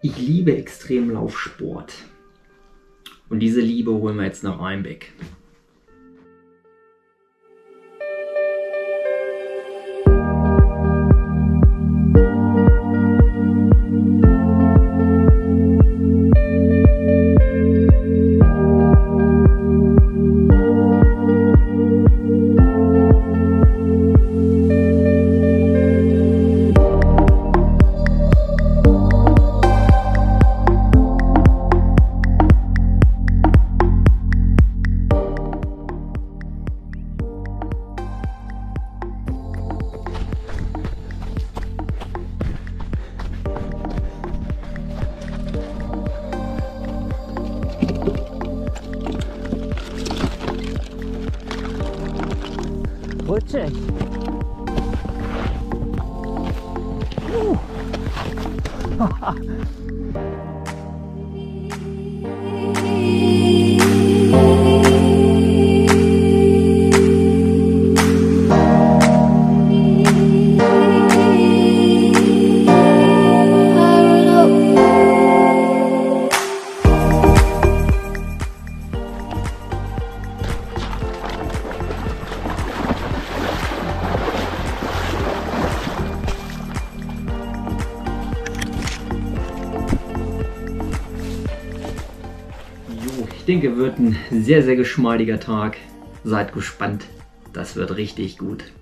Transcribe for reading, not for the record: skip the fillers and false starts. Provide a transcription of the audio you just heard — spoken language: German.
Ich liebe extrem Laufsport. Und diese Liebe holen wir jetzt nach Rheinbeck. Rutschig. Ich denke, wird ein sehr, sehr geschmeidiger Tag. Seid gespannt. Das wird richtig gut.